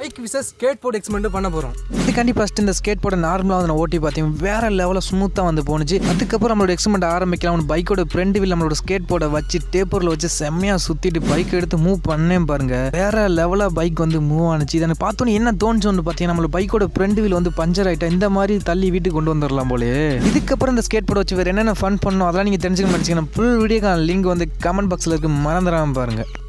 Bike versus skateboard experiment பண்ண போகிறோம். இதுக்காண்டி first இந்த ஸ்கேட் போர்டை நார்மலாக வந்து நான் ஓட்டி பார்த்தேன். வேற லெவலில் ஸ்மூத்தாக வந்து போணுச்சு. அதுக்கப்புறம் நம்மளோட எக்ஸ்பெரிமெண்ட் ஆரம்பிக்கலாம். பைக்கோட ஃப்ரண்ட் வீல் நம்மளோட ஸ்கேட் போர்டை வச்சு டேப்பரில் வச்சு செம்மையாக சுற்றிட்டு பைக் எடுத்து மூவ் பண்ணேன் பாருங்க. வேற லெவலாக பைக் வந்து மூவ் ஆனிச்சு. இதை பார்த்தோன்னு என்ன தோணுச்சு வந்து பார்த்தீங்கன்னா, நம்மளோட பைக்கோட ஃப்ரண்ட் வீல் வந்து பஞ்சர் ஆகிட்டா இந்த மாதிரி தள்ளி வீட்டுக்கு கொண்டு வந்துடலாம் போலே. இதுக்கப்புறம் இந்த ஸ்கேட் போர்டை வச்சு வேறு என்னென்ன ஃபன் பண்ணணும் அதெல்லாம் நீங்கள் தெரிஞ்சுக்க நினச்சிங்கன்னா ஃபுல் வீடியோக்கான லிங்க் வந்து கமெண்ட் பாக்ஸில் இருக்கு, மறந்துடாமல் பாருங்க.